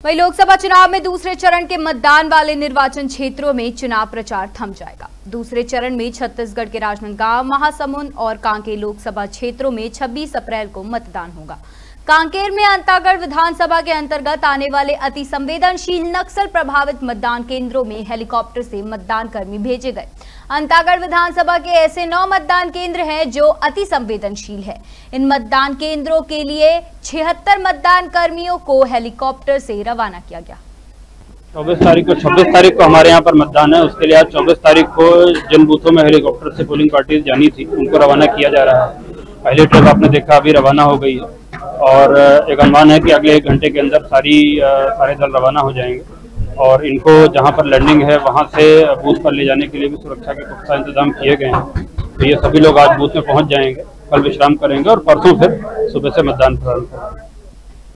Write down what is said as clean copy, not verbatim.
वहीं लोकसभा चुनाव में दूसरे चरण के मतदान वाले निर्वाचन क्षेत्रों में चुनाव प्रचार थम जाएगा। दूसरे चरण में छत्तीसगढ़ के राजनांदगांव, महासमुंद और कांकेर लोकसभा क्षेत्रों में 26 अप्रैल को मतदान होगा। कांकेर में अंतागढ़ विधानसभा के अंतर्गत आने वाले अति संवेदनशील नक्सल प्रभावित मतदान केंद्रों में हेलीकॉप्टर से मतदान कर्मी भेजे गए। अंतागढ़ विधानसभा के ऐसे 9 मतदान केंद्र हैं जो अति संवेदनशील है। इन मतदान केंद्रों के लिए 76 मतदान कर्मियों को हेलीकॉप्टर से रवाना किया गया। 26 तारीख को हमारे यहाँ पर मतदान है। उसके लिए आज 24 तारीख को जिन बूथों में हेलीकॉप्टर से पोलिंग पार्टी जानी थी उनको रवाना किया जा रहा है। पहली ट्रिप आपने देखा अभी रवाना हो गई है और एक अनुमान है कि अगले 1 घंटे के अंदर सारे दल रवाना हो जाएंगे और इनको जहां पर लैंडिंग है वहां से बूथ पर ले जाने के लिए भी सुरक्षा के पुख्ता इंतजाम किए गए हैं। तो ये सभी लोग आज बूथ में पहुंच जाएंगे, कल विश्राम करेंगे और परसों फिर सुबह से मतदान प्रारंभ करेंगे।